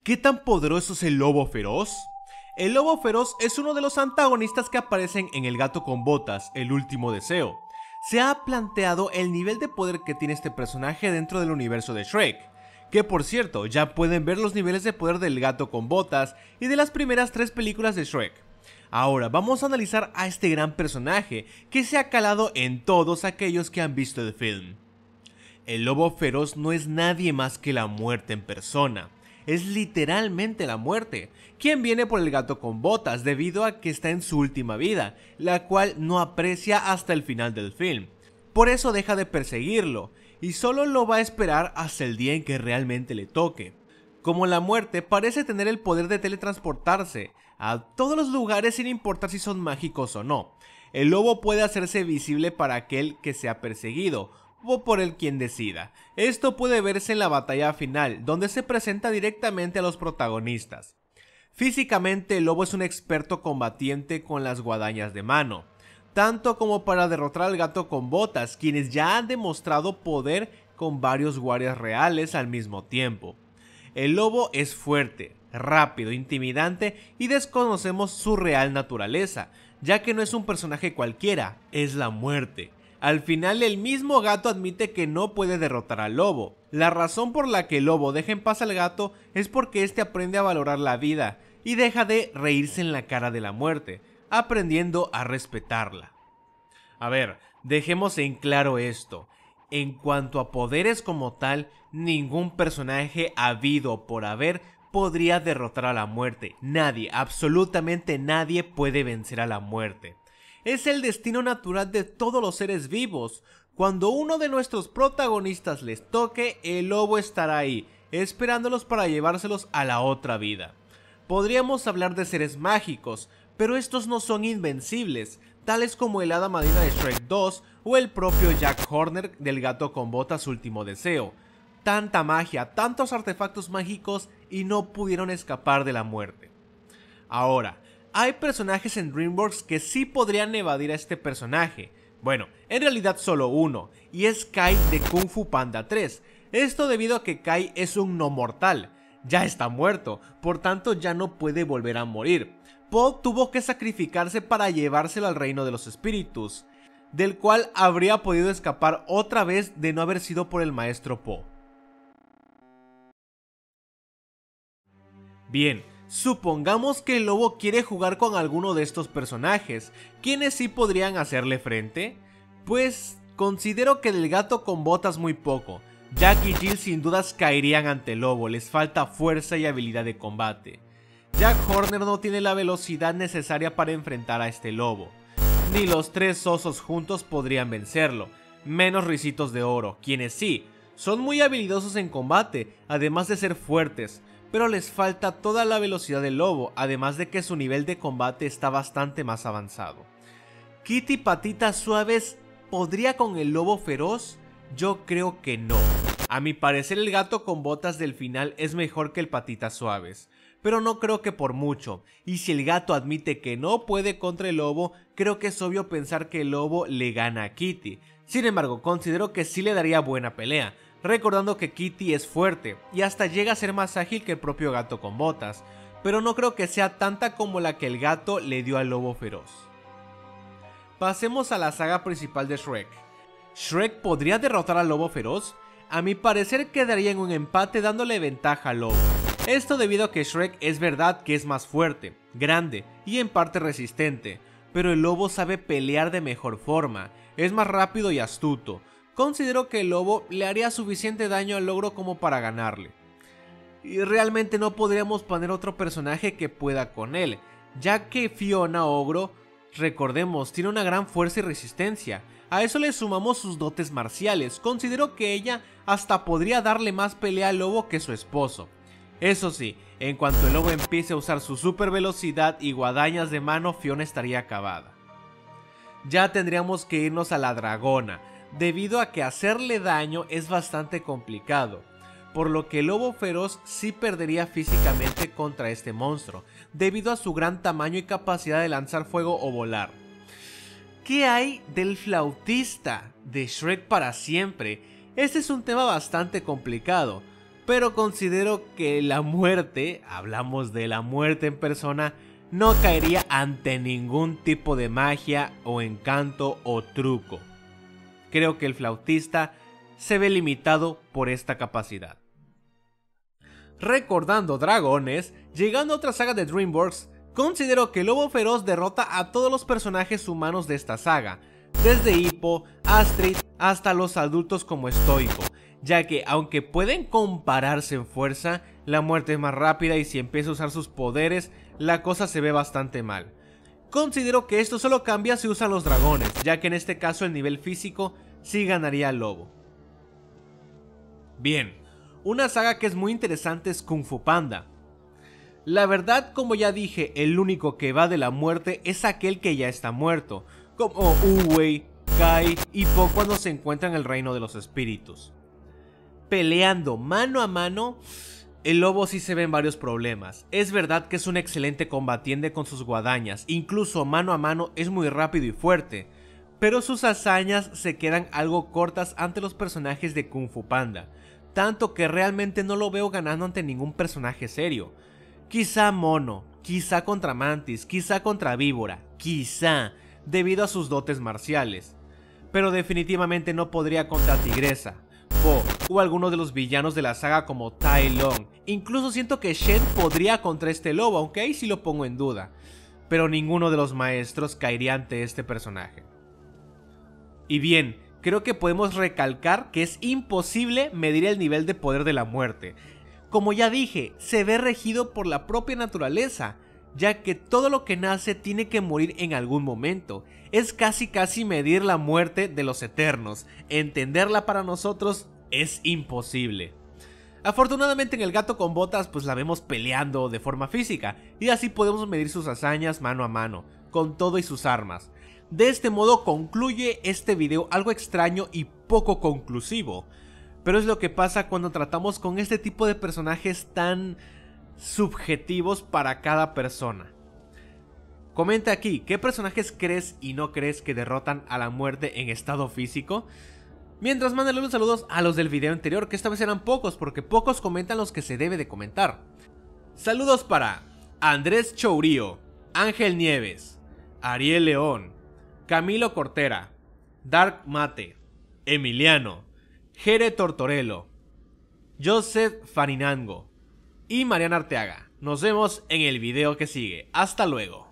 ¿Qué tan poderoso es el lobo feroz? El lobo feroz es uno de los antagonistas que aparecen en El gato con botas, El último deseo. Se ha planteado el nivel de poder que tiene este personaje dentro del universo de Shrek, que por cierto ya pueden ver los niveles de poder del gato con botas y de las primeras 3 películas de Shrek. Ahora vamos a analizar a este gran personaje que se ha calado en todos aquellos que han visto el film. El lobo feroz no es nadie más que la muerte en persona. Es literalmente la muerte, quien viene por el gato con botas debido a que está en su última vida, la cual no aprecia hasta el final del film. Por eso deja de perseguirlo, y solo lo va a esperar hasta el día en que realmente le toque. Como la muerte parece tener el poder de teletransportarse a todos los lugares sin importar si son mágicos o no, el lobo puede hacerse visible para aquel que sea perseguido, o por el quien decida. Esto puede verse en la batalla final, donde se presenta directamente a los protagonistas. Físicamente, el lobo es un experto combatiente con las guadañas de mano, tanto como para derrotar al gato con botas, quienes ya han demostrado poder con varios guardias reales al mismo tiempo. El lobo es fuerte, rápido, intimidante y desconocemos su real naturaleza, ya que no es un personaje cualquiera, es la muerte. Al final el mismo gato admite que no puede derrotar al lobo. La razón por la que el lobo deja en paz al gato es porque este aprende a valorar la vida y deja de reírse en la cara de la muerte, aprendiendo a respetarla. A ver, dejemos en claro esto. En cuanto a poderes como tal, ningún personaje habido por haber podría derrotar a la muerte. Nadie, absolutamente nadie puede vencer a la muerte. Es el destino natural de todos los seres vivos. Cuando uno de nuestros protagonistas les toque, el lobo estará ahí, esperándolos para llevárselos a la otra vida. Podríamos hablar de seres mágicos, pero estos no son invencibles, tales como el hada madrina de Shrek 2 o el propio Jack Horner del gato con botas último deseo. Tanta magia, tantos artefactos mágicos y no pudieron escapar de la muerte. Ahora, hay personajes en DreamWorks que sí podrían evadir a este personaje. Bueno, en realidad solo uno, y es Kai de Kung Fu Panda 3. Esto debido a que Kai es un no mortal. Ya está muerto, por tanto ya no puede volver a morir. Po tuvo que sacrificarse para llevárselo al reino de los espíritus, del cual habría podido escapar otra vez de no haber sido por el maestro Po. Bien, supongamos que el lobo quiere jugar con alguno de estos personajes, ¿quiénes sí podrían hacerle frente? Pues considero que del gato con botas muy poco. Jack y Jill sin dudas caerían ante el lobo, les falta fuerza y habilidad de combate. Jack Horner no tiene la velocidad necesaria para enfrentar a este lobo. Ni los 3 osos juntos podrían vencerlo, menos Ricitos de Oro, quienes sí, son muy habilidosos en combate, además de ser fuertes, pero les falta toda la velocidad del lobo, además de que su nivel de combate está bastante más avanzado. ¿Kitty Patitas Suaves podría con el lobo feroz? Yo creo que no. A mi parecer el gato con botas del final es mejor que el Patitas Suaves, pero no creo que por mucho, y si el gato admite que no puede contra el lobo, creo que es obvio pensar que el lobo le gana a Kitty. Sin embargo, considero que sí le daría buena pelea, recordando que Kitty es fuerte y hasta llega a ser más ágil que el propio gato con botas, pero no creo que sea tanta como la que el gato le dio al lobo feroz. Pasemos a la saga principal de Shrek. ¿Shrek podría derrotar al lobo feroz? A mi parecer quedaría en un empate dándole ventaja al lobo. Esto debido a que Shrek es verdad que es más fuerte, grande y en parte resistente, pero el lobo sabe pelear de mejor forma, es más rápido y astuto. Considero que el lobo le haría suficiente daño al ogro como para ganarle. Y realmente no podríamos poner otro personaje que pueda con él, ya que Fiona Ogro, recordemos, tiene una gran fuerza y resistencia. A eso le sumamos sus dotes marciales, considero que ella hasta podría darle más pelea al lobo que su esposo. Eso sí, en cuanto el lobo empiece a usar su super velocidad y guadañas de mano, Fiona estaría acabada. Ya tendríamos que irnos a la dragona, debido a que hacerle daño es bastante complicado, por lo que el lobo feroz sí perdería físicamente contra este monstruo, debido a su gran tamaño y capacidad de lanzar fuego o volar. ¿Qué hay del flautista de Shrek para siempre? Este es un tema bastante complicado, pero considero que la muerte, hablamos de la muerte en persona, no caería ante ningún tipo de magia o encanto o truco. Creo que el flautista se ve limitado por esta capacidad. Recordando dragones, llegando a otra saga de DreamWorks, considero que Lobo Feroz derrota a todos los personajes humanos de esta saga, desde Hippo, Astrid, hasta los adultos como Stoico, ya que aunque pueden compararse en fuerza, la muerte es más rápida y si empieza a usar sus poderes, la cosa se ve bastante mal. Considero que esto solo cambia si usan los dragones, ya que en este caso el nivel físico sí ganaría al lobo. Bien, una saga que es muy interesante es Kung Fu Panda. La verdad, como ya dije, el único que va de la muerte es aquel que ya está muerto, como Wu-Wei, Kai y Po cuando se encuentran en el reino de los espíritus. Peleando mano a mano, el lobo sí se ven varios problemas. Es verdad que es un excelente combatiente con sus guadañas, incluso mano a mano es muy rápido y fuerte, pero sus hazañas se quedan algo cortas ante los personajes de Kung Fu Panda, tanto que realmente no lo veo ganando ante ningún personaje serio. Quizá Mono, quizá contra Mantis, quizá contra Víbora, quizá, debido a sus dotes marciales, pero definitivamente no podría contra Tigresa, Po o alguno de los villanos de la saga como Tai Lung. Incluso siento que Shen podría contra este lobo, aunque ahí sí lo pongo en duda, pero ninguno de los maestros caería ante este personaje. Y bien, creo que podemos recalcar que es imposible medir el nivel de poder de la muerte. Como ya dije, se ve regido por la propia naturaleza, ya que todo lo que nace tiene que morir en algún momento. Es casi medir la muerte de los eternos. Entenderla para nosotros es imposible. Afortunadamente en el gato con botas pues la vemos peleando de forma física, y así podemos medir sus hazañas mano a mano, con todo y sus armas. De este modo concluye este video algo extraño y poco conclusivo, pero es lo que pasa cuando tratamos con este tipo de personajes tan subjetivos para cada persona. Comenta aquí, ¿qué personajes crees y no crees que derrotan a la muerte en estado físico? Mientras, mándale los saludos a los del video anterior, que esta vez eran pocos, porque pocos comentan los que se debe de comentar. Saludos para Andrés Chourío, Ángel Nieves, Ariel León, Camilo Cortera, Dark Mate, Emiliano, Jere Tortorello, Joseph Farinango y Mariana Arteaga. Nos vemos en el video que sigue. Hasta luego.